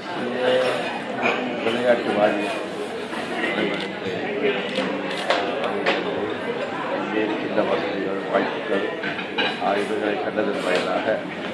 விளையாட்டு வாரியம் இங்கே இருக்கின்ற வசதிகள் வாய்ப்புகள் இவைகளை கண்டதன் வாயிலாக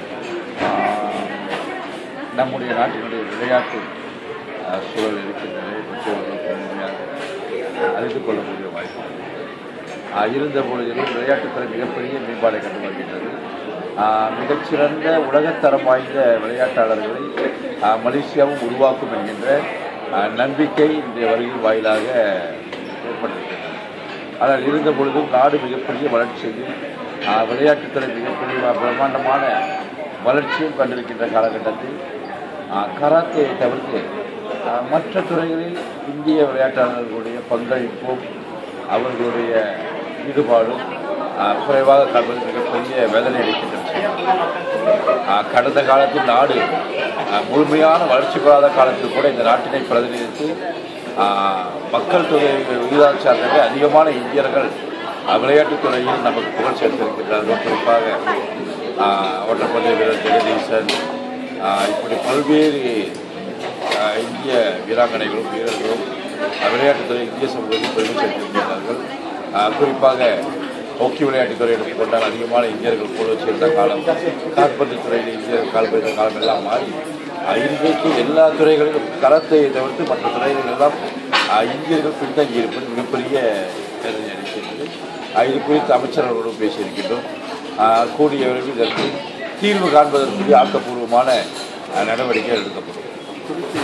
நம்முடைய நாட்டினுடைய விளையாட்டு சூழல் இருக்கின்றதை பெற்றோர்களுக்கு முழுமையாக அறிந்து கொள்ளக்கூடிய வாய்ப்புகள் இருந்த பொழுதிலும் விளையாட்டுத்துறை மிகப்பெரிய மேம்பாடை கண்டு வருகின்றது. மிகச்சிறந்த உலகத்தரம் வாய்ந்த விளையாட்டாளர்களை மலேசியாவும் உருவாக்கும் என்கின்ற நம்பிக்கை இன்றைய வருகை வாயிலாக ஏற்பட்டிருக்கிறது. ஆனால் இருந்த பொழுதும் நாடு மிகப்பெரிய வளர்ச்சியையும் விளையாட்டுத்துறை மிகப்பெரிய பிரம்மாண்டமான வளர்ச்சியும் கண்டிருக்கின்ற காலகட்டத்தில் கராத்தேயை தவிர்த்து மற்ற துறைகளில் இந்திய விளையாட்டாளர்களுடைய பங்களிப்பும் அவர்களுடைய ஈடுபாடும் குறைவாக காண்பது மிகப்பெரிய வேதனை அளிக்கின்ற விஷயம். கடந்த காலத்தில் நாடு முழுமையான வளர்ச்சி பெறாத காலத்தில் கூட இந்த நாட்டினை பிரதிநிதித்து மக்கள் தொகை விகிதாச்சாரத்திலே அதிகமான இந்தியர்கள் விளையாட்டுத் துறையில் நமக்கு புகழ் சேர்த்திருக்கின்றார்கள். குறிப்பாக ஓட்டப்பந்தய வீரர் ஜெகதீசன், இப்படி பல்வேறு இந்திய வீராங்கனைகளும் வீரர்களும் விளையாட்டுத்துறை இந்திய சமூகத்தில் பெருமை சேர்த்திருக்கிறார்கள். குறிப்பாக ஹாக்கி விளையாட்டுத் துறை எடுத்துக்கொண்டால் அதிகமான இந்தியர்கள் போல சேர்ந்த காலம், கால்பந்து துறையில் இந்தியர்கள் கால்பந்த காலம் எல்லாம் மாறி இன்றைக்கு எல்லா துறைகளிலும் கராத்தேயை தவிர்த்து மற்ற துறைகளில் எல்லாம் இந்தியர்கள் பின்தங்கி இருப்பது மிகப்பெரிய வேதனை அளிக்கின்றது. இது குறித்து அமைச்சர்களோடும் பேசியிருக்கின்றோம். கூடிய விரைவில் இதற்கு தீர்வு காண்பதற்குரிய ஆக்கப்பூர்வமான நடவடிக்கைகள் எடுக்கப்படும்.